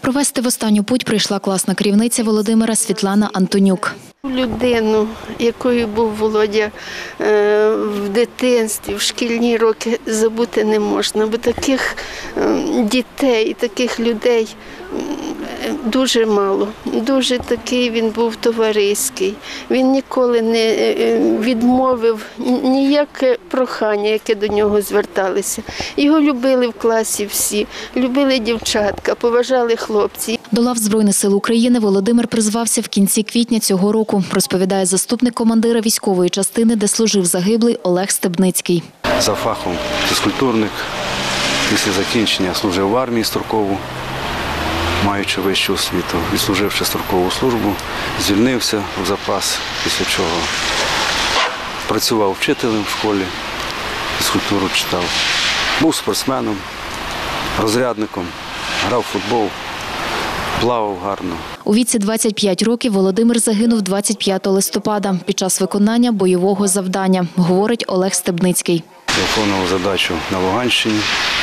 Провести в останню путь прийшла класна керівниця Володимира Світлана Антонюк. Людину, якою був Володя в дитинстві, в шкільні роки, забути не можна, бо таких дітей, таких людей дуже мало. Дуже такий він був товариський. Він ніколи не відмовив ніяке прохання, яке до нього зверталися. Його любили в класі всі, любили дівчатка, поважали хлопці. До лав Збройних сил України Володимир призвався в кінці квітня цього року, розповідає заступник командира військової частини, де служив загиблий Олег Стебницький. За фахом фізкультурник, після закінчення служив в армії строкову, маючи вищу освіту, відслуживши строкову службу, звільнився в запас, після чого працював вчителем в школі, фізкультуру читав. Був спортсменом, розрядником, грав в футбол, плавав гарно. У віці 25 років Володимир загинув 25 листопада під час виконання бойового завдання, говорить Олег Стебницький. Виконував задачу на Луганщині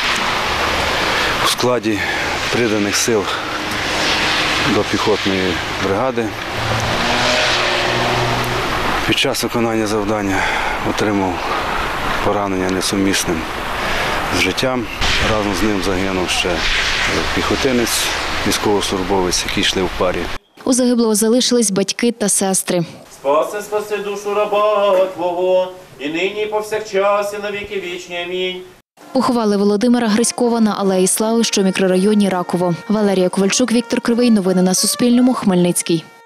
у складі приданих сил до піхотної бригади. Під час виконання завдання отримав поранення несумісним з життям. Разом з ним загинув ще піхотинець, військовослужбовець, які йшли в парі. У загиблого залишились батьки та сестри. Спаси душу раба Твого, і нині, і повсякчас, і на віки вічні. Амінь. Поховали Володимира Гриськова на Алеї Слави, що в мікрорайоні Раково. Валерія Ковальчук, Віктор Кривий. Новини на Суспільному. Хмельницький.